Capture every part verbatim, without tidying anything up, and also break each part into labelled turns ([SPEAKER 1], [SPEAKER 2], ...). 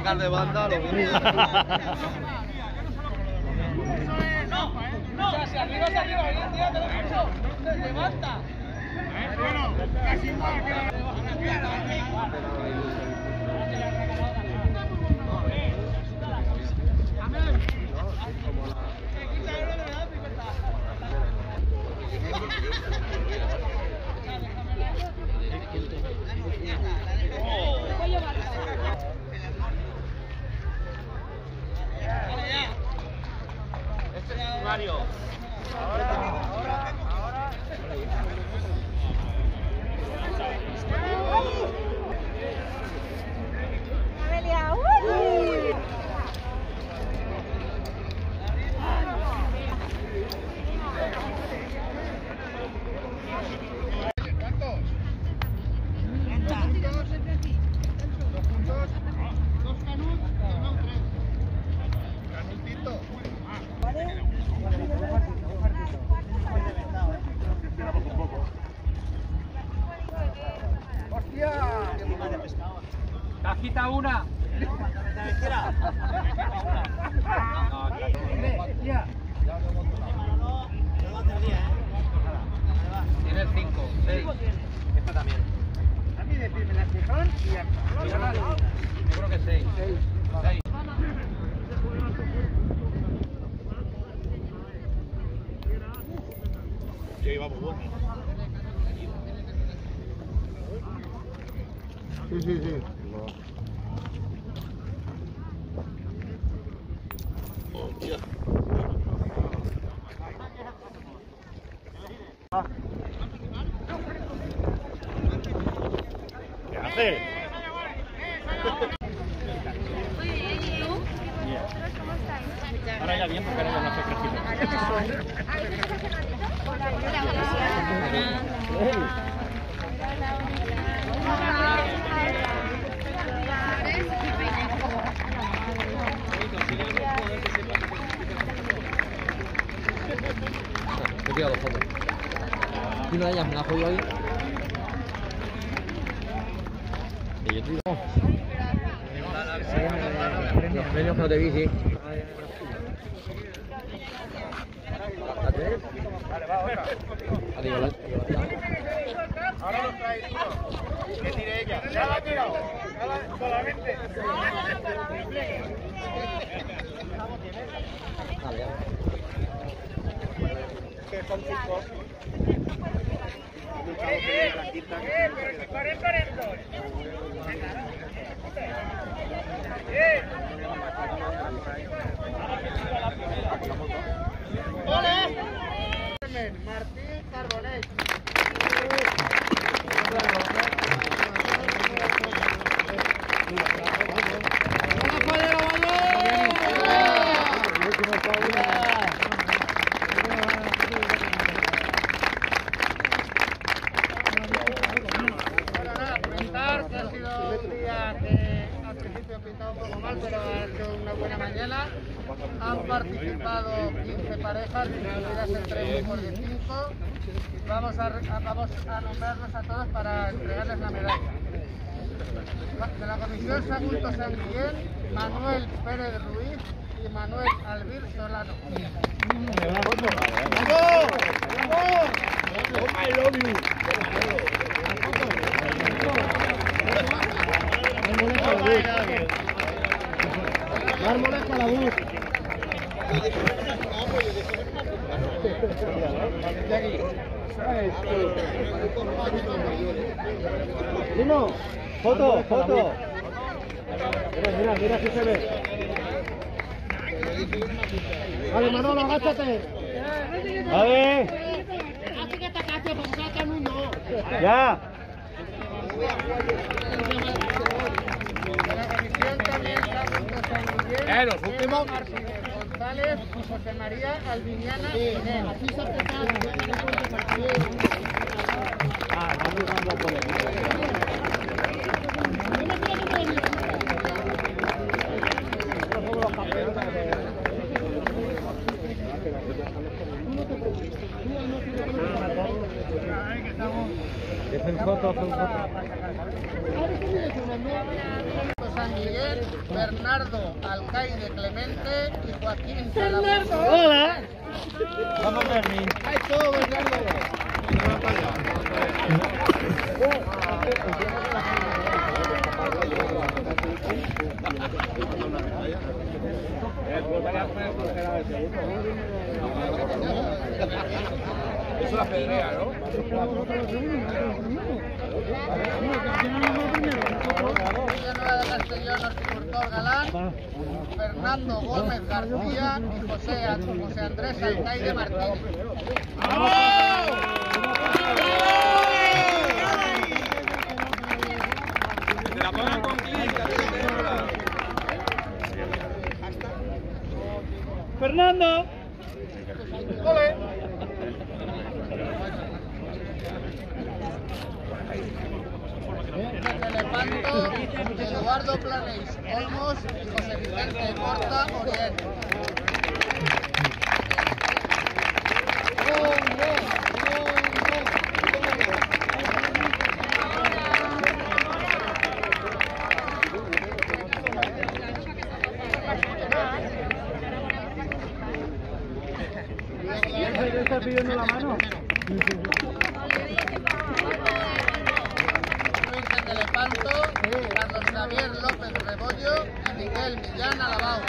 [SPEAKER 1] sacar de banda lo mismo.
[SPEAKER 2] No, no, hacia arriba, hacia arriba, bien, tírate mucho. Levanta. Bueno, casi igual.
[SPEAKER 1] Mario.
[SPEAKER 2] Ahora, ahora, ahora.
[SPEAKER 3] Amelia, ¡uh!
[SPEAKER 2] ¿Cuántos? Dos juntos, dos juntos, dos canuts, no, tres. Canutito. ¡Hostia!
[SPEAKER 1] Cajita una. Tienes cinco, seis. Esta también.
[SPEAKER 2] A mí decirme la tejón y ya está.
[SPEAKER 1] Yo creo que seis. Seis. Seis.
[SPEAKER 4] Sí, vamos, bueno.
[SPEAKER 2] Sí, sí, sí.
[SPEAKER 4] Hostia. ¿Qué hace? Ahora ya bien, porque ahora ya no hace crecido.
[SPEAKER 1] He tirado fotos. Y una de ellas me la jodido ahí. Y yo tiro. Los premios que no te vi, sí.
[SPEAKER 2] Vale, va, otra.
[SPEAKER 1] Adiós.
[SPEAKER 2] Ahora lo trae tú. Que tire ella. Ya la ha tirado. Solamente.
[SPEAKER 1] Vale,
[SPEAKER 2] Que son cinco. Eh, eh, pero si paren, paren dos. Eh. ¡Ole! Martín Carbonell. Han participado quince parejas, divididas en tres grupos de cinco. Vamos a, a, vamos a nombrarlos a todos para entregarles la medalla. De la Comisión Sagunto San Guillén, Manuel Pérez Ruiz y Manuel Albir Solano. Mármoles para la bus. Dino, foto, foto. Mira, mira, mira si se ve. Vale, Manolo, agáchate.
[SPEAKER 4] Vale.
[SPEAKER 2] Así que te agaches, porque sacan uno.
[SPEAKER 4] Ya.
[SPEAKER 2] De la comisión también Sagunto San Guillén.
[SPEAKER 1] Eh, los últimos.
[SPEAKER 2] González, José María Alviñana y Inés. Así se prepara.
[SPEAKER 4] Ah, vamos a por el Hacen fotos, hacen fotos.
[SPEAKER 2] San Miguel, Bernardo Alcaide Clemente y Joaquín Calabozo.
[SPEAKER 4] Hola. Vamos, Fermín.
[SPEAKER 2] ¡Ay, todo, Bernardo!
[SPEAKER 1] Eso la pedrea, ¿no?
[SPEAKER 2] Villanueva de Castellón, horticultor galán, Fernando Gómez García y José, José Andrés Alcaide Martínez.
[SPEAKER 1] La pongan con clic,
[SPEAKER 4] Fernando.
[SPEAKER 2] ¡Ole! Elefanto, Eduardo Planeix Olmos y José Vicente Corta Oriel.
[SPEAKER 4] ¿Le está pidiendo la mano?
[SPEAKER 2] Virgen de Elefanto, Carlos Javier López Rebollo y Miguel Millán Alabao.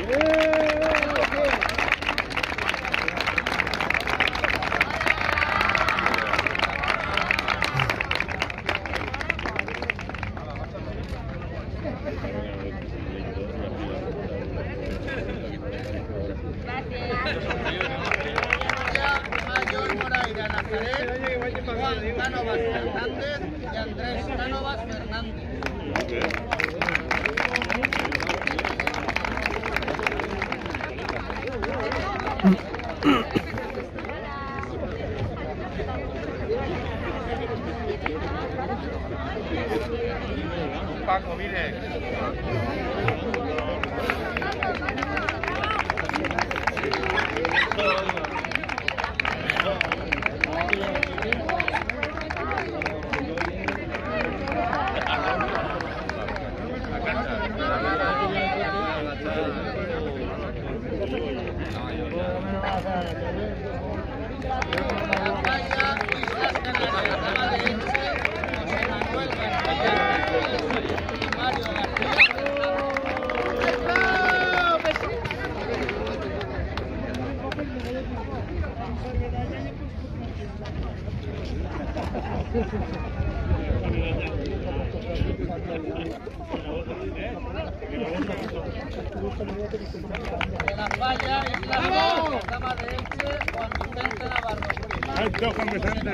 [SPEAKER 2] Mayor Moraira Nazaret, Juan Cánovas Fernández y Andrés Cánovas Fernández.
[SPEAKER 1] Paco, mire. De la Falla, Isla Blanca, Cama de Elche, Juan Vicente Navarro.
[SPEAKER 4] ¡Alto, Juan Vicente!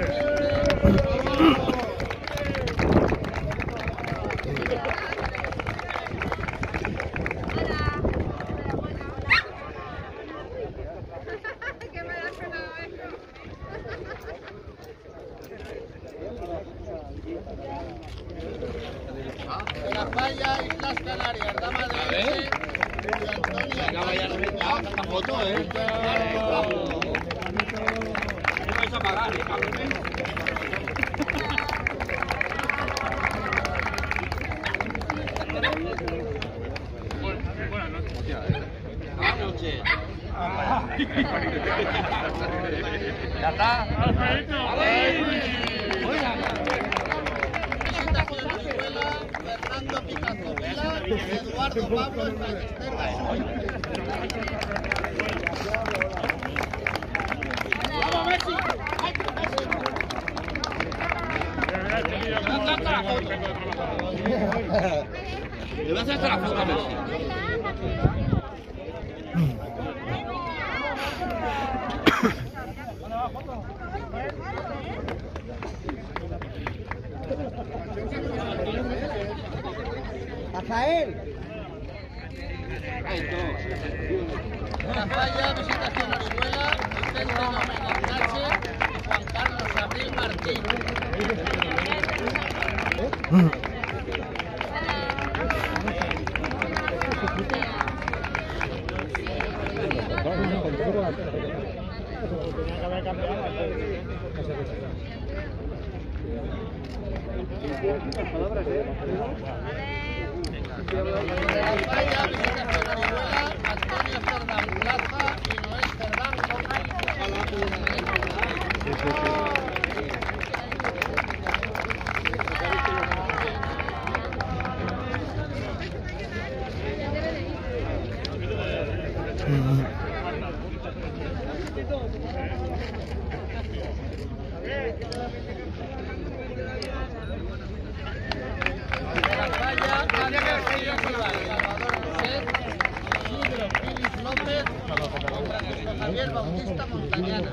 [SPEAKER 2] De la Falla, Islas Canarias, Dama de Elche, Julio Antonio Alcaide.
[SPEAKER 1] Esta foto, ¿eh? ¿Cómo vais a pagar, eh, cabrón? Buenas noches. ¿Ya está?
[SPEAKER 2] Visita por Venezuela, Fernando Picasso Vela y Eduardo Pablo Ballester Gasol. ¡Vamos, Messi!
[SPEAKER 1] ¿Le vas a hacer la foto a Messi?
[SPEAKER 2] Rafael. La Falla, Visitación Orihuela, Vicente Gómez Ignace y Juan Carlos Abril Martín. De la Falla, Visitación Orihuela, Antonio Cerdán Plaza y Noel Cerdán Gómez. De la Falla, Ana García Escobar, Salvador Roset, Isidro Pilis López, Francisco Javier Bautista Montañana.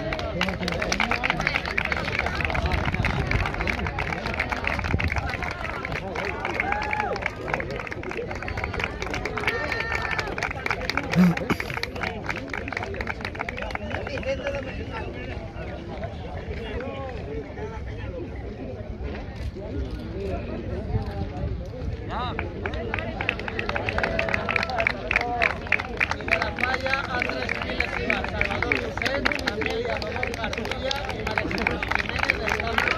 [SPEAKER 2] De la Falla, Andrés Piles Ibar, Salvador Roset, Amelia Rodón García y María Jesús Jiménez del Campo.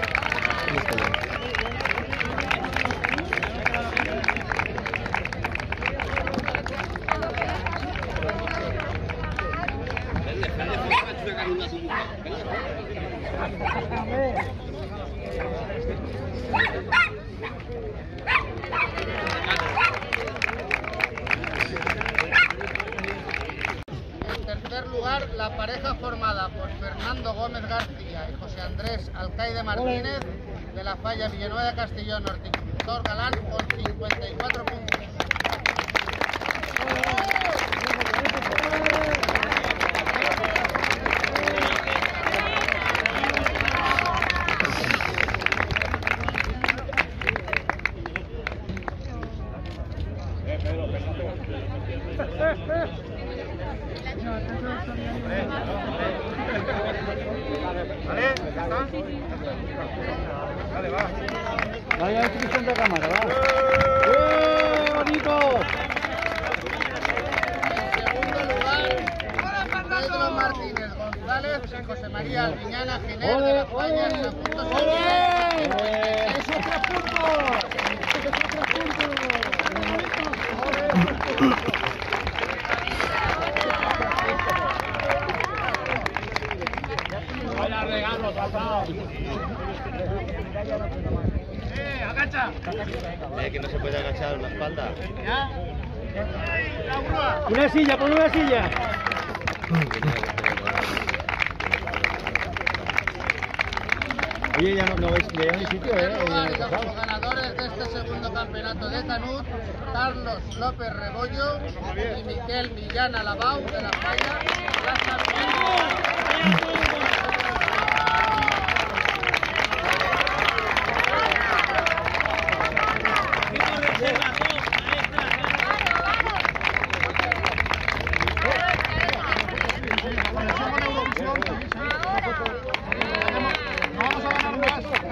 [SPEAKER 2] En tercer lugar, la pareja formada por Fernando Gómez García y José Andrés Alcaide Martínez de la Falla Villanueva de Castellón, Horticultor Galán, con cincuenta y cuatro puntos.
[SPEAKER 4] Vaya descripción de cámara, va. ¡Eh, bonito!
[SPEAKER 2] En segundo lugar, Pedro Martínez González y José María Alviñana Giner de la Falla en la punto
[SPEAKER 4] ¡Esos tres puntos! ¡Esos tres puntos! Vaya regalo, papá. ¡Eh, agacha!
[SPEAKER 3] Eh, que no se puede agachar la espalda.
[SPEAKER 2] ¿Ya?
[SPEAKER 4] Una silla, pon una silla. Oye, ya no, no veis, ya no hay sitio,
[SPEAKER 2] En
[SPEAKER 4] ¿eh?
[SPEAKER 2] primer lugar, y como ganadores de este segundo campeonato de Canut, Carlos López Rebollo y Miquel Millán Alabau de la Falla Plaza
[SPEAKER 4] Vamos a ganar más.